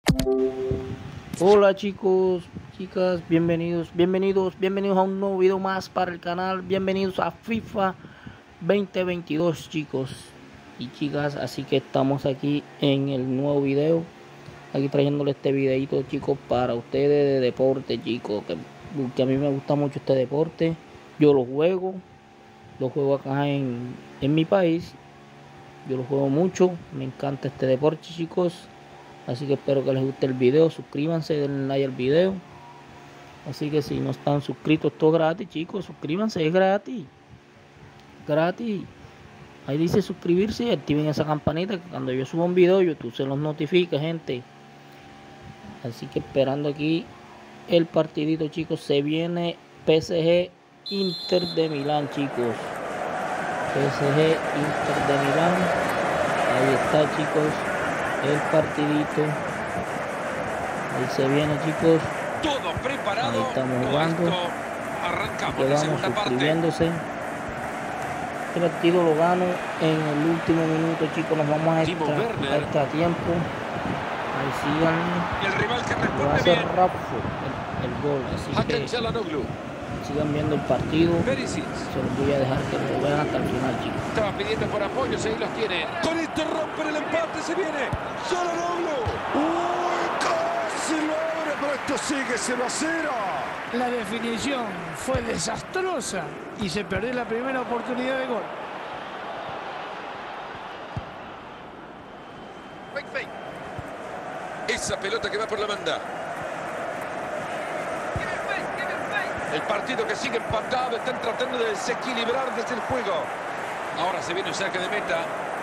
Hola chicos, chicas, bienvenidos a un nuevo video más para el canal. Bienvenidos a FIFA 2022 chicos y chicas. Así que estamos aquí en el nuevo video, aquí trayéndole este videito chicos para ustedes de deporte chicos, que a mí me gusta mucho este deporte. Yo lo juego acá en mi país. Yo lo juego mucho, me encanta este deporte chicos. Así que espero que les guste el video, suscríbanse, denle like al video. Así que si no están suscritos, todo gratis chicos, suscríbanse, es gratis. Gratis. Ahí dice suscribirse y activen esa campanita que cuando yo suba un video YouTube se los notifica, gente. Así que esperando aquí el partidito chicos, se viene PSG Inter de Milán chicos. PSG Inter de Milán. Ahí está chicos el partidito. Ahí se viene chicos. Todo preparado. Ahí estamos jugando. Arrancamos la segunda suscribiéndose. Este partido lo gano en el último minuto chicos. Nos vamos a extra tiempo. Ahí sigan. Y el rival que va a responde ser bien. Raffo el gol. Así que sigan viendo el partido. Perisic. Se los voy a dejar que lo vean hasta el final chicos. Estaba pidiendo por apoyos, ahí los tiene. Con esto rompen el empate, se viene. Çalhanoğlu. Uy, casi lo abre, pero esto sigue 0-0. La definición fue desastrosa y se perdió la primera oportunidad de gol. Esa pelota que va por la banda. El partido que sigue empatado, están tratando de desequilibrar desde el juego. Ahora se viene un saque de meta.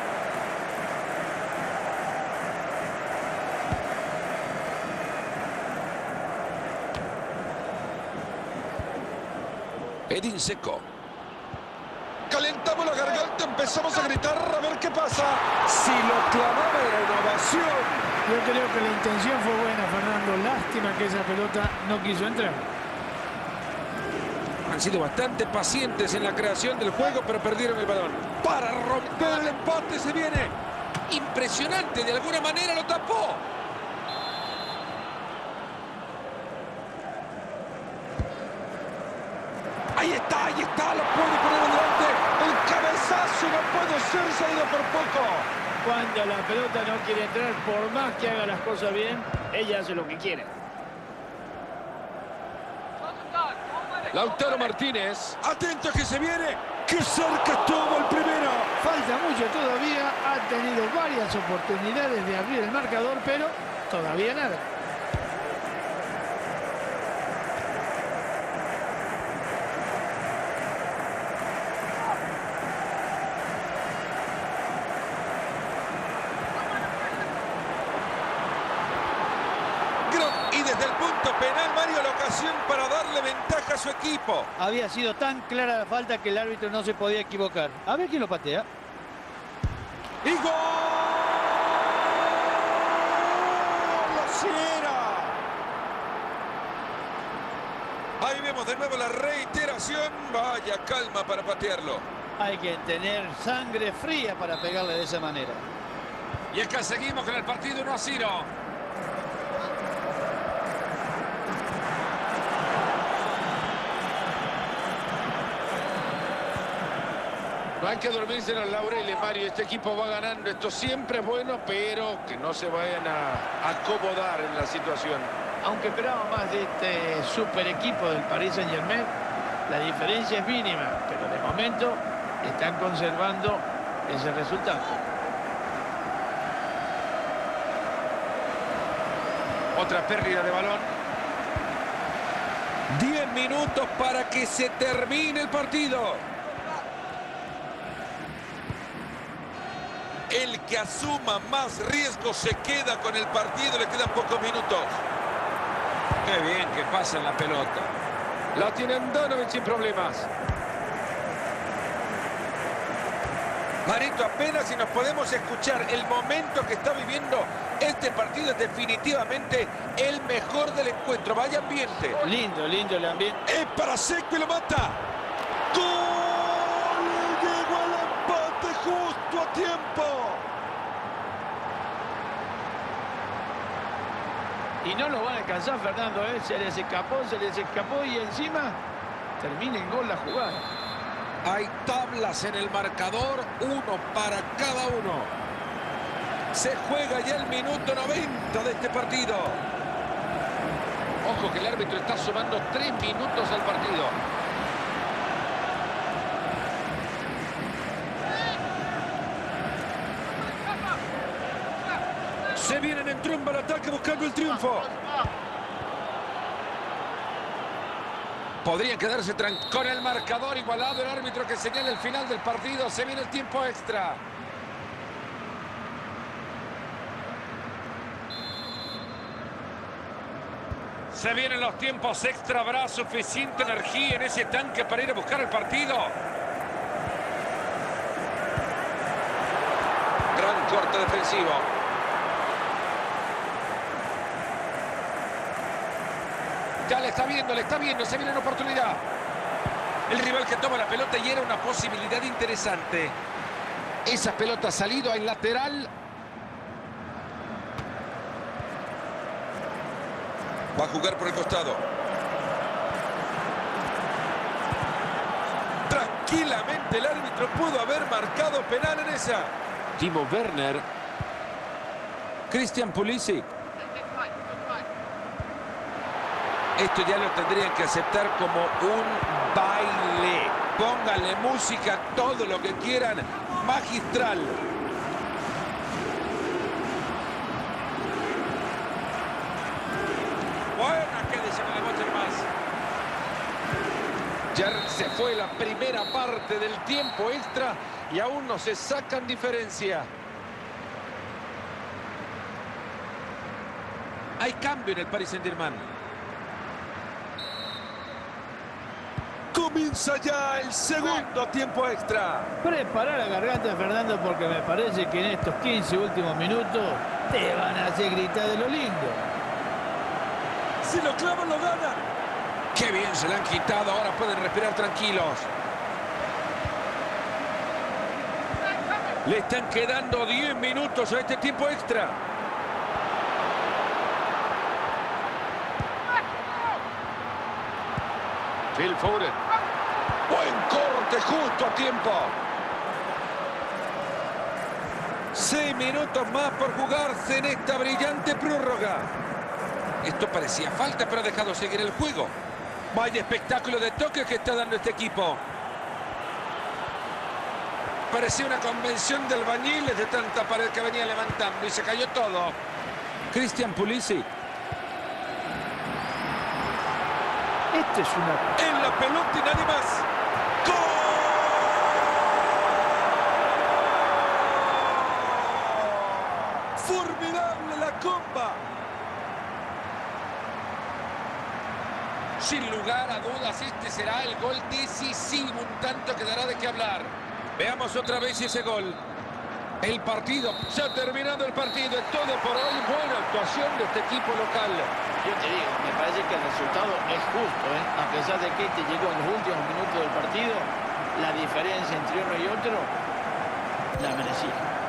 Edin Dzeko. Calentamos la garganta, empezamos a gritar a ver qué pasa. Si lo clamaba era una ovación. Yo creo que la intención fue buena, Fernando. Lástima que esa pelota no quiso entrar. Han sido bastante pacientes en la creación del juego, pero perdieron el balón. Para romper el empate se viene. Impresionante, de alguna manera lo tapó. Ahí está, lo puede poner adelante. El cabezazo no puede ser, se ha ido por poco. Cuando la pelota no quiere entrar, por más que haga las cosas bien, ella hace lo que quiere. Lautaro Martínez. Atento que se viene. ¡Qué cerca estuvo el primero! Falta mucho todavía, ha tenido varias oportunidades de abrir el marcador, pero todavía nada. Y desde el punto penal, Mario, la ocasión para darle ventaja a su equipo. Había sido tan clara la falta que el árbitro no se podía equivocar. A ver quién lo patea. ¡Y gol! ¡Lo hiciera! Ahí vemos de nuevo la reiteración. Vaya calma para patearlo. Hay que tener sangre fría para pegarle de esa manera. Y es que seguimos con el partido 1-0. No hay que dormirse en los laureles, Mario. Este equipo va ganando. Esto siempre es bueno, pero que no se vayan a acomodar en la situación. Aunque esperaba más de este super equipo del Paris Saint-Germain, la diferencia es mínima, pero de momento están conservando ese resultado. Otra pérdida de balón. 10 minutos para que se termine el partido. El que asuma más riesgo se queda con el partido, le quedan pocos minutos. Qué bien que pasa en la pelota. La tiene Andanovic sin problemas. Marito, apenas si nos podemos escuchar. El momento que está viviendo este partido es definitivamente el mejor del encuentro. Vaya ambiente. Lindo, lindo el ambiente. Es para Seco y lo mata. ¡Gol! Llegó el empate justo a tiempo. Y no lo van a alcanzar, Fernando, ¿eh? Se les escapó y encima termina en gol la jugada. Hay tablas en el marcador, uno para cada uno. Se juega ya el minuto 90 de este partido. Ojo que el árbitro está sumando 3 minutos al partido. Se vienen en tromba al ataque buscando el triunfo. Podrían quedarse con el marcador igualado. El árbitro que señala el final del partido. Se viene el tiempo extra. Se vienen los tiempos extra. Habrá suficiente energía en ese tanque para ir a buscar el partido. Gran corte defensivo. Ya le está viendo, se viene una oportunidad. El rival que toma la pelota y era una posibilidad interesante. Esa pelota ha salido al lateral. Va a jugar por el costado. Tranquilamente el árbitro pudo haber marcado penal en esa. Timo Werner. Christian Pulisic. Esto ya lo tendrían que aceptar como un baile. Pónganle música, todo lo que quieran. Magistral. Buena, quédese con la bocha más. Ya se fue la primera parte del tiempo extra y aún no se sacan diferencia. Hay cambio en el Paris Saint-Germain. Comienza ya el segundo tiempo extra. Prepara la garganta, Fernando, porque me parece que en estos 15 últimos minutos te van a hacer gritar de lo lindo. Si lo clavan, lo ganan. Qué bien se le han quitado. Ahora pueden respirar tranquilos. Le están quedando 10 minutos a este tiempo extra. Phil Foden. Buen corte justo a tiempo. 6 minutos más por jugarse en esta brillante prórroga. Esto parecía falta, pero ha dejado seguir el juego. Vaya espectáculo de toques que está dando este equipo. Parecía una convención de albañiles de tanta pared que venía levantando y se cayó todo. Christian Pulisic. Esto es una... En la pelota y nadie más. ¡Gol! ¡Formidable la comba! Sin lugar a dudas, este será el gol decisivo. Un tanto que dará de qué hablar. Veamos otra vez ese gol. El partido, se ha terminado el partido. Es todo por hoy. Buena actuación de este equipo local. Yo te digo, me parece que el resultado es justo, ¿eh? A pesar de que este llegó en los últimos minutos del partido, la diferencia entre uno y otro la merecía.